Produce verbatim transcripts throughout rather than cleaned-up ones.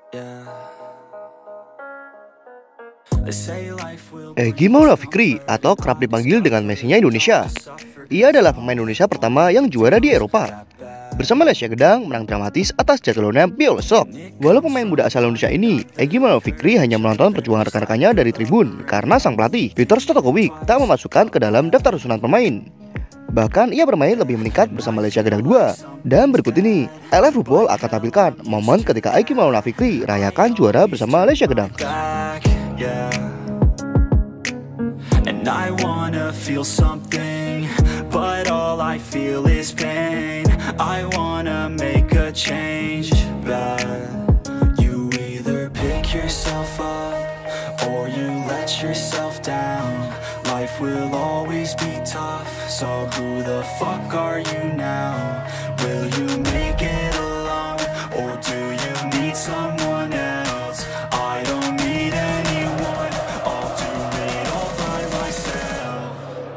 Egy Maulana Fikri atau kerap dipanggil dengan Messi-nya Indonesia. Ia adalah pemain Indonesia pertama yang juara di Eropa. Bersama Lesya Gedang menang dramatis atas Jatiluhur Biolesok. Walau pemain muda asal Indonesia ini, Egy Maulana Fikri hanya menonton perjuangan rekan-rekannya dari tribun karena sang pelatih Peter Stojakovic tak memasukkan ke dalam daftar susunan pemain. Bahkan ia bermain lebih meningkat bersama Lesya Gedang dua. Dan berikut ini, L F Football akan tampilkan momen ketika Egy Maulana Fikri rayakan juara bersama Lesya Gedang. And I wanna feel something, but all I feel is pain. I wanna make a change, but you either pick yourself up or you let yourself down. Life will always be tough, so who the fuck are you now? Will you make it alone, or do you need someone else? I don't need anyone, I'll do it all by myself.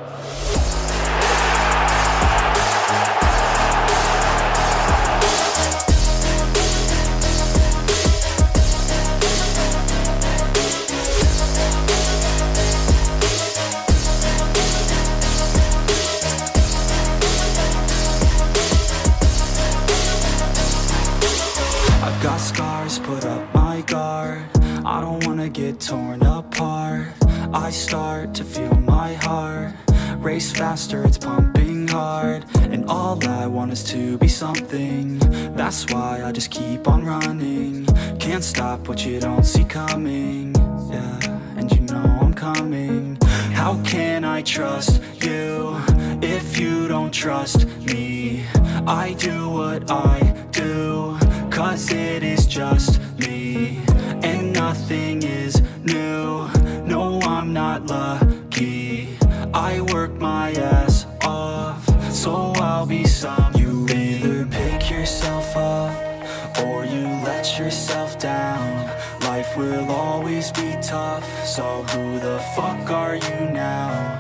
Got scars, put up my guard. I don't wanna get torn apart. I start to feel my heart race faster, it's pumping hard. And all I want is to be something. That's why I just keep on running. Can't stop what you don't see coming. Yeah, and you know I'm coming. How can I trust you if you don't trust me? I do what I do, cause it is just me, and nothing is new. No, I'm not lucky. I work my ass off, so I'll be some. You either pick yourself up or you let yourself down. Life will always be tough, so who the fuck are you now?